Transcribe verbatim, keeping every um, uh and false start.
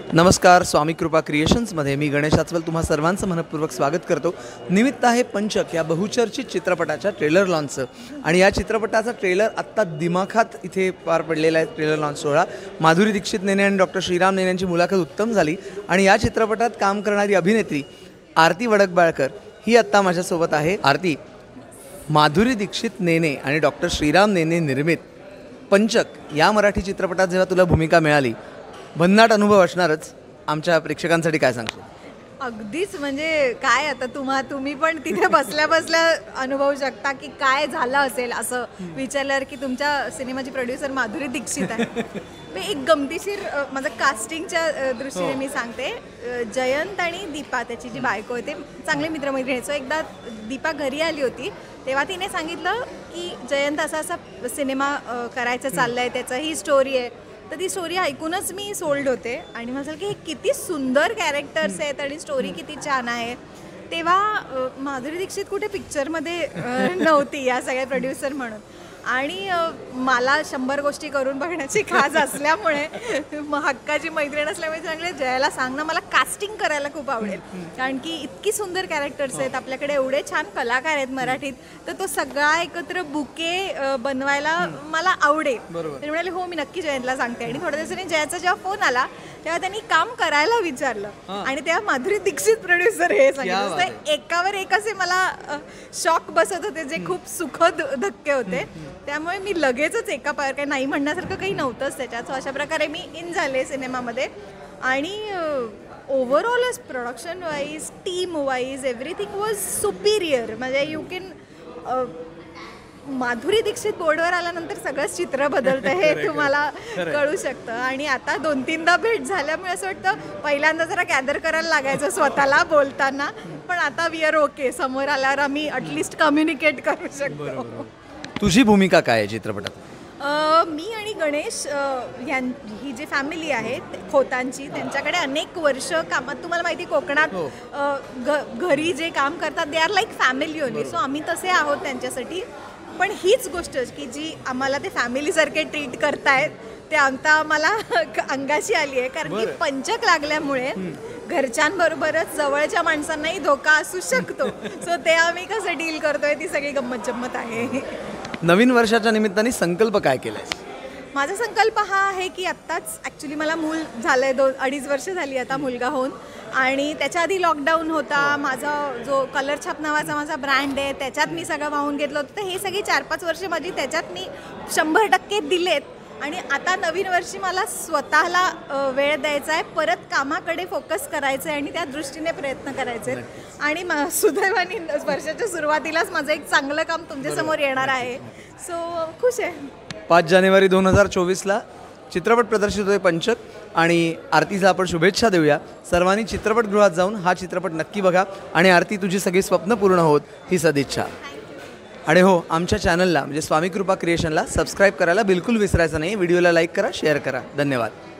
नमस्कार, स्वामी कृपा क्रिएशन्समध्ये मी गणेश आचवल तुम्हा सर्वांचं मनपूर्वक स्वागत करतो। निमित्त आहे पंचक या बहुचर्चित चित्रपटाच्या ट्रेलर लॉन्चचं आणि या चित्रपटाचा ट्रेलर आत्ता दिमाखात इथे पार पडलेला आहे। ट्रेलर लॉन्च सोहळा माधुरी दीक्षित नेने आणि डॉक्टर श्रीराम नेने यांची मुलाखत उत्तम झाली आणि या चित्रपटात काम करणारी अभिनेत्री आरती वडकबाळकर ही आत्ता माझ्यासोबत आहे। आरती, माधुरी दीक्षित नेने आणि डॉक्टर श्रीराम नेने निर्मित पंचक या मराठी चित्रपटात जेव्हा तुला भूमिका मिळाली, भन्नाट अनुभव असणारच, आमच्या प्रेक्षकांसाठी काय सांगशील? अगदीच म्हणजे काय आता तुम्हा तुम्ही पण तिथे बसल्या बसल्या अनुभवू शकता की काय झालं असेल असं विचारल्यावर की तुमच्या सिनेमाची प्रोड्युसर माधुरी दीक्षित आहे। मी एक गमतीशीर माझं कास्टिंगच्या दृष्टीने मी सांगते, जयंत आणि दीपा त्याची जी बायको आहे ते चांगले मित्रमैत्रिणी। सो एकदा दीपा घरी आली होती तेव्हा तिने सांगितलं की जयंत असा असा सिनेमा करायचं चाललं आहे, त्याचं ही स्टोरी आहे। तर ती स्टोरी ऐकूनच मी सोल्ड होते आणि म्हटलं की हे किती सुंदर कॅरेक्टर्स आहेत आणि स्टोरी किती छान आहे। तेव्हा माधुरी दीक्षित कुठे पिक्चरमध्ये नव्हती या सगळ्या प्रोड्युसर म्हणून, आणि मला शंभर गोष्टी करून बघण्याची खास असल्यामुळे हक्काची मैत्रीण असल्यामुळे सांगले जयाला सांग ना, मला कास्टिंग करायला खूप आवडेल कारण की इतकी सुंदर कॅरेक्टर्स आहेत आपल्याकडे, एवढे छान कलाकार आहेत मराठीत, तर तो सगळा एकत्र बुके बनवायला मला आवडेल। ते म्हणाले हो मी नक्की जयंतला सांगते। आणि थोड्या दिवसांनी जयाचा जेव्हा फोन आला तेव्हा त्यांनी काम करायला विचारलं आणि तेव्हा माधुरी दीक्षित प्रोड्युसर हे सांगितलं। एकावर एक असे मला शॉक बसत होते जे खूप सुखद धक्के होते, त्यामुळे मी लगेचच एका पायावर काही नाही म्हणण्यासारखं काही नव्हतंच त्याच्यात। सो अशा प्रकारे मी इन झाले सिनेमामध्ये आणि overall production wise, team wise, everything was superior. म्हणजे यू कॅन माधुरी दीक्षित बोर्डवर आल्यानंतर सगळंच चित्र बदलतं हे तुम्हाला कळू शकतं। आणि आता दोन तीनदा भेट झाल्यामुळे असं वाटतं पहिल्यांदा जरा गॅदर करायला लागायचं स्वतःला बोलताना, पण आता वी आर ओके, समोर आल्यावर आम्ही ॲटलिस्ट कम्युनिकेट करू शकतो। तुझी भूमिका काय आहे चित्रपटात? मी आणि गणेश ह्यां ही जी फॅमिली आहे खोतांची, त्यांच्याकडे अनेक वर्ष कामात, तुम्हाला माहिती कोकणात ग घरी जे काम करतात they are like family only. So आम्ही तसे आहोत त्यांच्यासाठी, पण हीच गोष्ट की जी आम्हाला ते फॅमिलीसारखे ट्रीट करतायत ते आता आम्हाला अंगाशी आली आहे, कारण की पंचक लागल्यामुळे घरच्यांबरोबरच जवळच्या माणसांनाही धोका असू शकतो। सो ते आम्ही कसं डील करतोय ती सगळी गंमत जम्मत आहे। नवीन वर्षाच्या निमित्ताने संकल्प काय केलाय? माझा संकल्प हा आहे की आत्ताच ॲक्च्युली मला मूल झालं आहे, दोन अडीच वर्ष झाली आता मुलगा होऊन, आणि त्याच्या आधी लॉकडाऊन होता। माझा जो कलर छाप नावाचा माझा ब्रँड आहे त्याच्यात मी सगळं वाहून घेतलं होतं, तर हे सगळी चार पाच वर्ष माझी त्याच्यात मी शंभर टक्के दिलेत। आणि आता नवीन वर्षी मला स्वतःला वेळ द्यायचा आहे, परत कामाकडे फोकस करायचं आहे आणि त्या दृष्टीने प्रयत्न करायचे आहेत। आणि सुदैवाने वर्षाच्या सुरुवातीलाच माझं एक चांगलं काम तुमच्यासमोर येणार आहे। सो खुश आहे। पाच जानेवारी दोन हजार चोवीसला चित्रपट प्रदर्शित होतोय पंचक, आणि आरतीला आपण शुभेच्छा देऊया। सर्वांनी चित्रपटगृहात जाऊन हा चित्रपट नक्की बघा आणि आरती तुझी सगळी स्वप्न पूर्ण होत ही सदिच्छा। आणि हो, आमच्या चॅनलला म्हणजे स्वामी कृपा क्रिएशनला सबस्क्राईब करायला बिलकुल विसरायचं नाही। व्हिडिओला लाईक करा, शेअर करा। धन्यवाद।